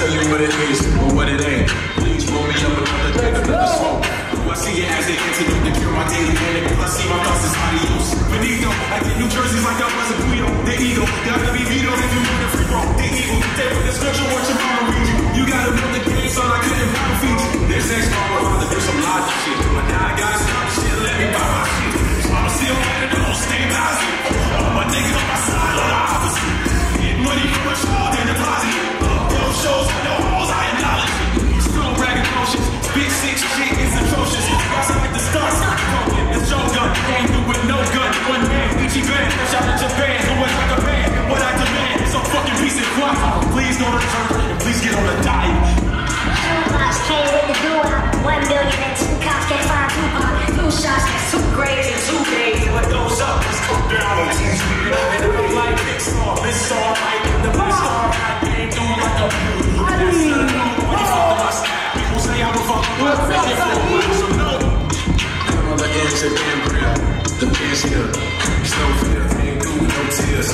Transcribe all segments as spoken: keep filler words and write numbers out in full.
tell you what it is or what it ain't. Please roll me up another take another smoke. I see it as an antidote to cure my daily panic. I see my thoughts as adios. Benito, I get New Jerseys like I was a Guido. The ego, gotta be vetoed if you want a free throw. The evil, they put the scripture, what your mama read you. You gotta build the game, son, I couldn't bottle feed you. There's next mama, rather do some logic shit. But now I gotta stop the shit, let me buy my shit. So I'ma still better than those stay positive. All my niggas on my side, on the opposite. Get money from a show, then deposit it. Those shows, no holes, I acknowledge it. Still bragging notions, big six shit is atrocious. Crossing like the stars, it's your gun, can't do with no gun. One man, Ichi band, fresh out of Japan, going like a man. What I demand is some fucking peace and quiet. Please don't return, and please get on the diet. Shoebox came with the duo, one billion and two cops can't find two pop. Two shots, two grades in two days. What goes up must come down on T V. And it look like big star, big star, right? The big star, I can't do like a blue. That's the new, when you follow my style. People say I'm a fucking up, make it for a while, so no. I'm on the edge of Gabriel, the pants here. Snow fear, ain't do no tears.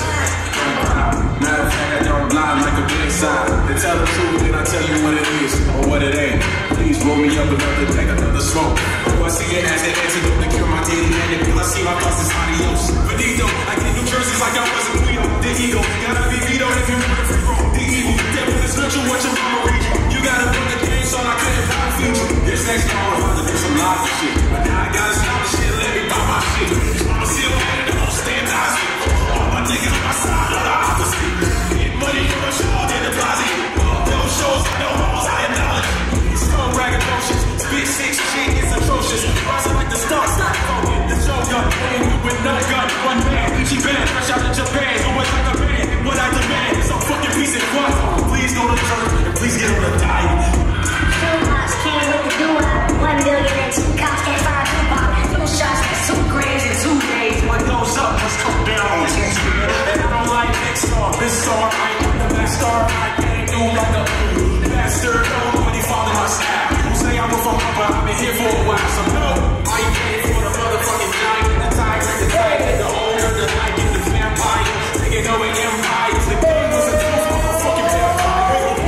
Matter of fact, I don't blind like a big sign. They tell the truth, then I tell you what it is or what it ain't. Please roll me up another take another smoke. Oh, I see it as an antidote to cure my daily panic. I see my thoughts as adios. Benito, I get New Jerseys like I was a Guido. The ego, gotta be vetoed if you want a free throw. The evil, devil is scripture, what your mama read you. You gotta build the game, so I couldn't bottle feed you. This next call, I'm about to do some logic shit. But now I gotta stop the shit, let me buy my shit. I'ma still better than those stand positive. All my niggas on my side, on the opposite. Get money from a show, then deposit it. Those shows, no holes, I acknowledge it. Scum ragged notions, big six shit is atrocious. Rising like the stars, not focus. The show gun, ain't you with no gun. One man, Ichi band, fresh out of Japan, always like a man. What I demand is some fucking peace and quiet. Please go to church, and please get on the diet. Shoebox came with the duo, one billion and two cops can't find two pop. Two shots, two grades in two days. What goes up must come down on T V. And I don't like big star, big star, I ain't the best star. I can't do like a bastard. Nobody follow my style. People say I'm a fucker, but I've been here for a while. So no, I ain't paying for the motherfucking giant, the tiger, the tiger, the owner, the lion, the vampire. Taking over empires. The game was a truth, I'm a fucking vampire.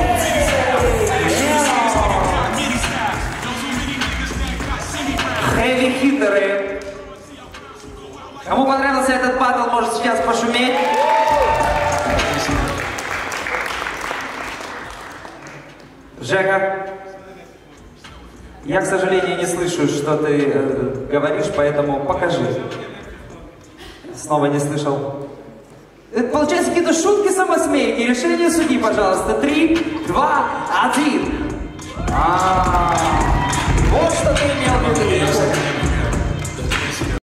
Хэви-хитеры. Кому понравился этот батл, может сейчас пошуметь. Жека, я, к сожалению, не слышу, что ты э, говоришь, поэтому покажи. Снова не слышал. Это, получается, какие-то шутки самосмейки. Решение судьи, пожалуйста. Три, два,